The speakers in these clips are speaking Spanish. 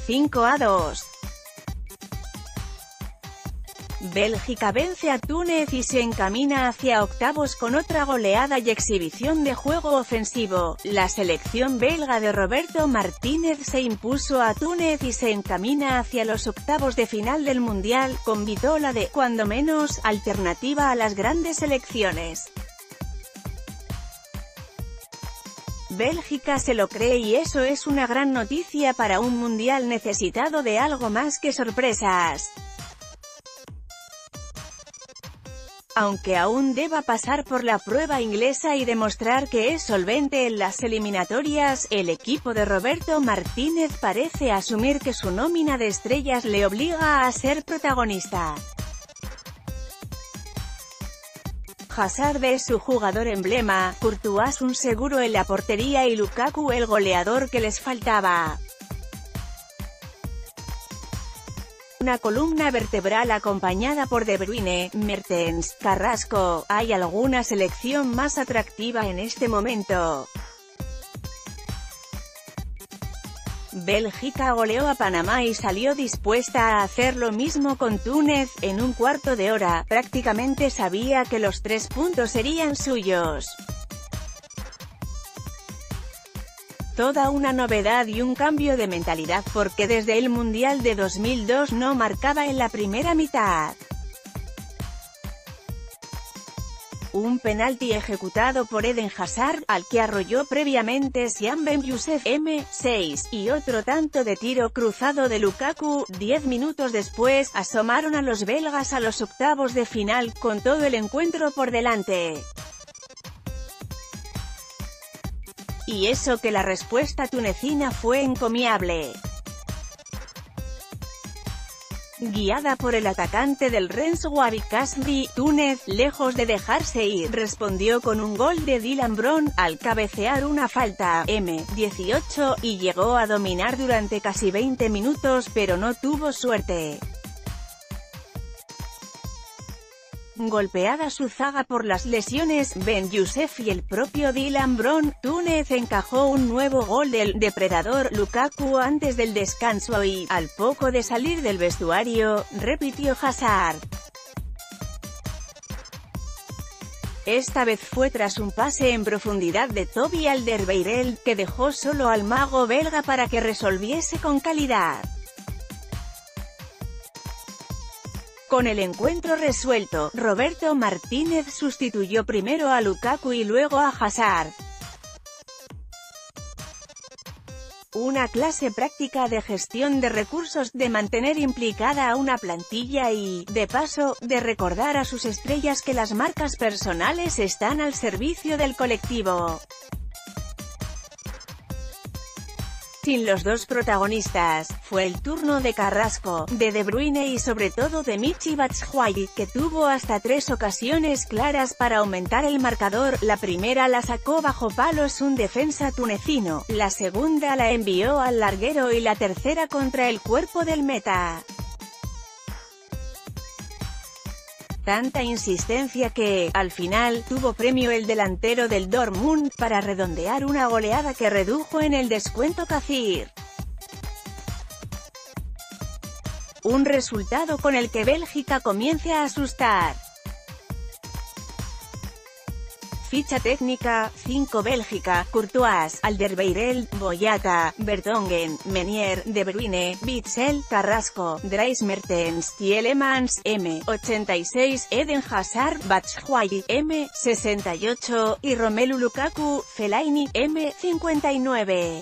5-2. Bélgica vence a Túnez y se encamina hacia octavos con otra goleada y exhibición de juego ofensivo. La selección belga de Roberto Martínez se impuso a Túnez y se encamina hacia los octavos de final del Mundial, con vitola de, cuando menos, alternativa a las grandes selecciones. Bélgica se lo cree y eso es una gran noticia para un Mundial necesitado de algo más que sorpresas. Aunque aún deba pasar por la prueba inglesa y demostrar que es solvente en las eliminatorias, el equipo de Roberto Martínez parece asumir que su nómina de estrellas le obliga a ser protagonista. Hazard es su jugador emblema, Courtois un seguro en la portería y Lukaku el goleador que les faltaba. Una columna vertebral acompañada por De Bruyne, Mertens, Carrasco. ¿Hay alguna selección más atractiva en este momento? Bélgica goleó a Panamá y salió dispuesta a hacer lo mismo con Túnez. En un cuarto de hora, prácticamente sabía que los 3 puntos serían suyos. Toda una novedad y un cambio de mentalidad porque desde el Mundial de 2002 no marcaba en la primera mitad. Un penalti ejecutado por Eden Hazard, al que arrolló previamente Sian Ben Youssef, M6, y otro tanto de tiro cruzado de Lukaku. 10 minutos después, asomaron a los belgas a los octavos de final, con todo el encuentro por delante. Y eso que la respuesta tunecina fue encomiable. Guiada por el atacante del Rennes Wahbi Khazri, Túnez, lejos de dejarse ir, respondió con un gol de Dylan Brown, al cabecear una falta, M18, y llegó a dominar durante casi 20 minutos, pero no tuvo suerte. Golpeada su zaga por las lesiones, Ben Youssef y el propio Dylan Brown, Túnez encajó un nuevo gol del depredador Lukaku antes del descanso y, al poco de salir del vestuario, repitió Hazard. Esta vez fue tras un pase en profundidad de Toby Alderweireld, que dejó solo al mago belga para que resolviese con calidad. Con el encuentro resuelto, Roberto Martínez sustituyó primero a Lukaku y luego a Hazard. Una clase práctica de gestión de recursos, de mantener implicada a una plantilla y, de paso, de recordar a sus estrellas que las marcas personales están al servicio del colectivo. Sin los dos protagonistas, fue el turno de Carrasco, de Bruyne y sobre todo de Michy Batshuayi, que tuvo hasta 3 ocasiones claras para aumentar el marcador. La primera la sacó bajo palos un defensa tunecino, la segunda la envió al larguero y la tercera contra el cuerpo del meta. Tanta insistencia que, al final, tuvo premio el delantero del Dortmund, para redondear una goleada que redujo en el descuento Khazir. Un resultado con el que Bélgica comienza a asustar. Ficha técnica: 5 Bélgica, Courtois, Alderweireld, Boyata, Vertonghen, Meunier, De Bruyne, Witsel, Carrasco, Dries Mertens, Tielemans, M86, Eden Hazard, Batshuayi, M68, y Romelu Lukaku, Fellaini, M59.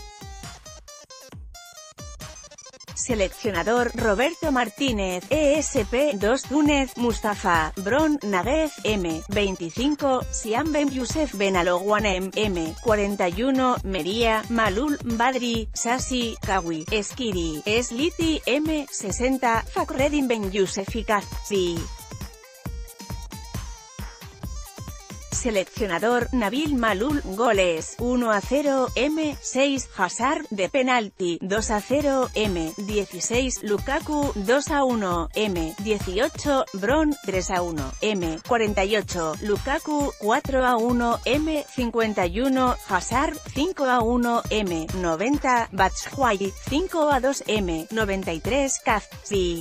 Seleccionador: Roberto Martínez, ESP2 Túnez, Mustafa, Bron, Naguez, M25, Sian Ben Youssef Benaloguanem, M41, Meria, Malul, Badri, Sassi, Kawi, Eskiri, Esliti, M60, Fakhreddin Ben Youssef y Khazri. seleccionador, Nabil Malul, goles, 1-0, M6, Hazard, de penalti, 2-0, M16, Lukaku, 2-1, M18, Bron, 3-1, M48, Lukaku, 4-1, M51, Hazard, 5-1, M90, Batshuayi, 5-2, M93, Kazzi.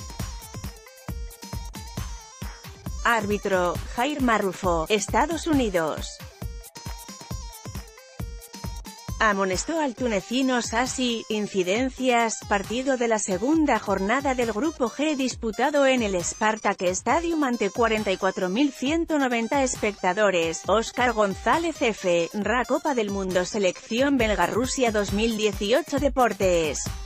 Árbitro, Jair Marrufo, Estados Unidos. Amonestó al tunecino Sassi. Incidencias, partido de la segunda jornada del Grupo G disputado en el Spartak Stadium ante 44.190 espectadores. Óscar González F. Ra Copa del Mundo Selección Belga Rusia 2018 Deportes.